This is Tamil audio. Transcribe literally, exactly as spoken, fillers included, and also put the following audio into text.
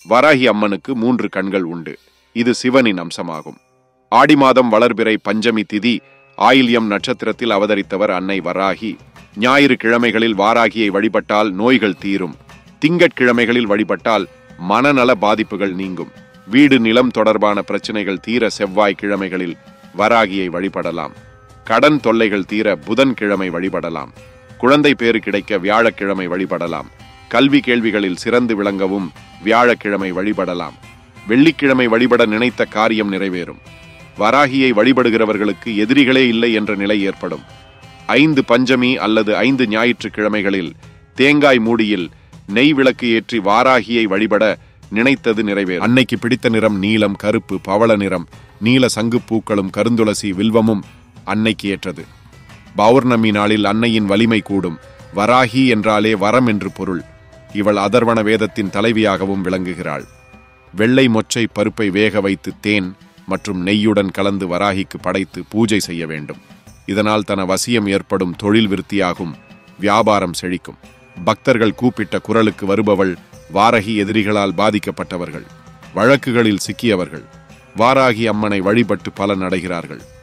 வராகி அம்மனுக்கு மூன்று கண்கள் உண்டு. இது சிவனின் அம்சமாகும். ஆடி மாதம் வளர்பிறை பஞ்சமி திதி ஆயில்யம் நட்சத்திரத்தில் அவதரித்தவர் அன்னை வராகி. ஞாயிறு கிழமைகளில் வாராகியை வழிபட்டால் நோய்கள் தீரும். திங்கட்கிழமைகளில் வழிபட்டால் மனநல பாதிப்புகள் நீங்கும். வீடு நிலம் தொடர்பான பிரச்சனைகள் தீர செவ்வாய் கிழமைகளில் வராகியை வழிபடலாம். கடன் தொல்லைகள் தீர புதன் கிழமை வழிபடலாம். குழந்தை பேறு கிடைக்க வியாழக்கிழமை வழிபடலாம். கல்வி கேள்விகளில் சிறந்து விளங்கவும் வியாழக்கிழமை வழிபடலாம். வெள்ளிக்கிழமை வழிபட நினைத்த காரியம் நிறைவேறும். வராகியை வழிபடுகிறவர்களுக்கு எதிரிகளே இல்லை என்ற நிலை ஏற்படும். ஐந்து பஞ்சமி அல்லது ஐந்து ஞாயிற்றுக்கிழமைகளில் தேங்காய் மூடியில் நெய் விளக்கு ஏற்றி வாராகியை வழிபட நினைத்தது நிறைவேறும். அன்னைக்கு பிடித்த நிறம் நீலம், கருப்பு, பவள நிறம். நீல சங்கு பூக்களும் கருந்துளசி வில்வமும் அன்னைக்கு ஏற்றது. பௌர்ணமி நாளில் அன்னையின் வலிமை கூடும். வராகி என்றாலே வரம் என்று பொருள். இவள் அதர்வண வேதத்தின் தலைவியாகவும் விளங்குகிறாள். வெள்ளை மொச்சை பருப்பை வேக வைத்து தேன் மற்றும் நெய்யுடன் கலந்து வராகிக்கு படைத்து பூஜை செய்ய வேண்டும். இதனால் தன வசியம் ஏற்படும், தொழில் விருத்தியாகும், வியாபாரம் செழிக்கும். பக்தர்கள் கூப்பிட்ட குரலுக்கு வருபவள் வாராகி. எதிரிகளால் பாதிக்கப்பட்டவர்கள், வழக்குகளில் சிக்கியவர்கள் வாராகி அம்மனை வழிபட்டு பலன் அடைகிறார்கள்.